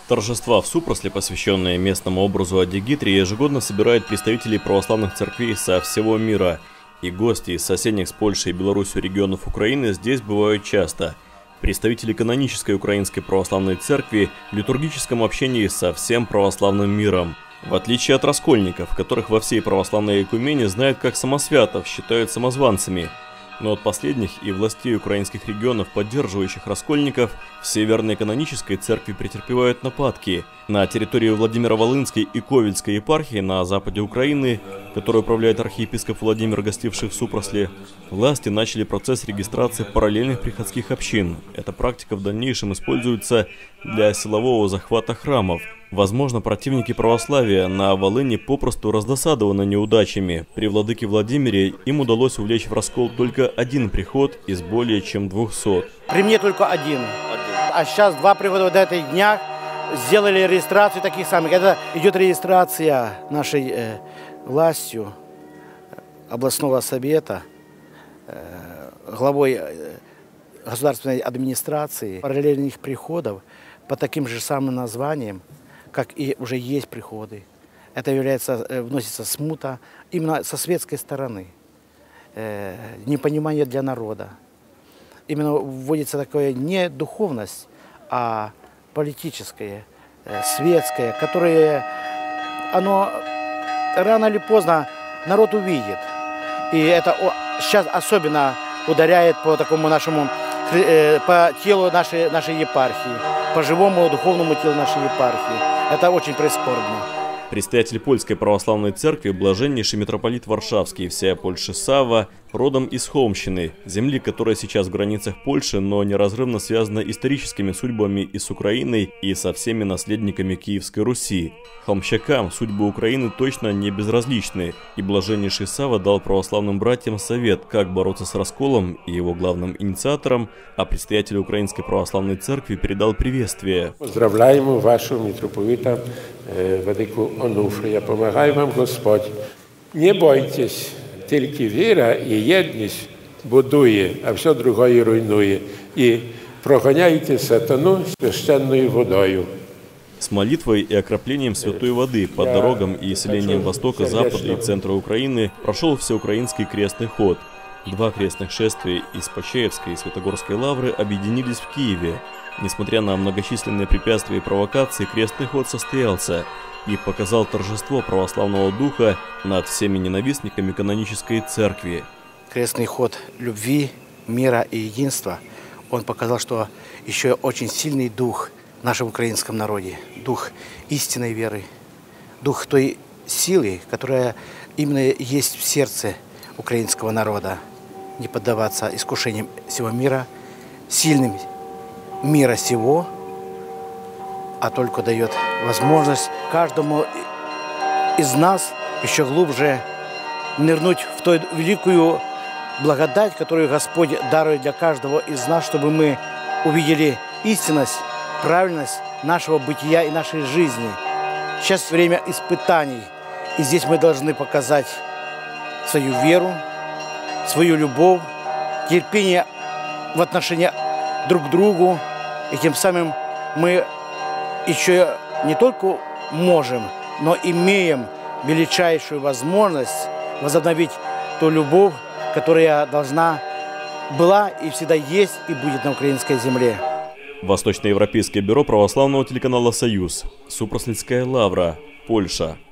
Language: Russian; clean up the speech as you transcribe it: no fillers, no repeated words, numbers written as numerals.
Торжества в Супросле, посвященные местному образу Адигитры, ежегодно собирают представителей православных церквей со всего мира. И гости из соседних с Польшей и Беларусью регионов Украины здесь бывают часто. Представители канонической Украинской православной церкви в литургическом общении со всем православным миром. В отличие от раскольников, которых во всей православной экумене знают как самосвятов, считают самозванцами. Но от последних и властей украинских регионов, поддерживающих раскольников, в Северной канонической церкви претерпевают нападки. На территории Владимиро-Волынской и Ковельской епархии на западе Украины, которую управляет архиепископ Владимир, гостивший в Супросле, власти начали процесс регистрации параллельных приходских общин. Эта практика в дальнейшем используется для силового захвата храмов. Возможно, противники православия на Волыни попросту раздосадованы неудачами. При владыке Владимире им удалось увлечь в раскол только один приход из более чем 200. При мне только один. А сейчас два прихода в этих днях сделали регистрацию таких самых. Это идет регистрация нашей властью, областного совета, главой государственной администрации параллельных приходов по таким же самым названиям, как и уже есть приходы. Это вносится смута именно со светской стороны, непонимание для народа. Именно вводится такое не духовность, а политическое, светское, которое оно рано или поздно народ увидит. И это сейчас особенно ударяет по такому нашему, по телу нашей епархии, по живому духовному телу нашей епархии. Это очень прискорбно. Предстоятель Польской православной церкви, блаженнейший митрополит Варшавский, всея Польши Савва, родом из Холмщины, земли, которая сейчас в границах Польши, но неразрывно связана историческими судьбами и с Украиной, и со всеми наследниками Киевской Руси. Холмщакам судьбы Украины точно не безразличны, и блаженнейший Савва дал православным братьям совет, как бороться с расколом и его главным инициатором, а предстоятелю Украинской православной церкви передал приветствие. Поздравляем вашего митрополита Владыку Онуфрия, помогай вам Господь. Не бойтесь, тільки віра і єдність будує, а все другое руйнує. І проганяйте сатану священною водою. С молитвой и окроплением святой воды по дорогам и селениям востока, запада и центра Украины прошел всеукраинский крестный ход. Два крестных шествия из Почаевской и Святогорской лавры объединились в Киеве. Несмотря на многочисленные препятствия и провокации, крестный ход состоялся и показал торжество православного духа над всеми ненавистниками канонической церкви. Крестный ход любви, мира и единства, он показал, что еще очень сильный дух в нашем украинском народе, дух истинной веры, дух той силы, которая именно есть в сердце украинского народа. Не поддаваться искушениям всего мира, сильным мира сего, а только дает возможность каждому из нас еще глубже нырнуть в ту великую благодать, которую Господь дарует для каждого из нас, чтобы мы увидели истинность, правильность нашего бытия и нашей жизни. Сейчас время испытаний, и здесь мы должны показать свою веру, свою любовь, терпение в отношении друг к другу, и тем самым мы еще не только можем, но имеем величайшую возможность возобновить ту любовь, которая должна была и всегда есть и будет на украинской земле. Восточноевропейское бюро православного телеканала «Союз», Супрослицкая лавра, Польша.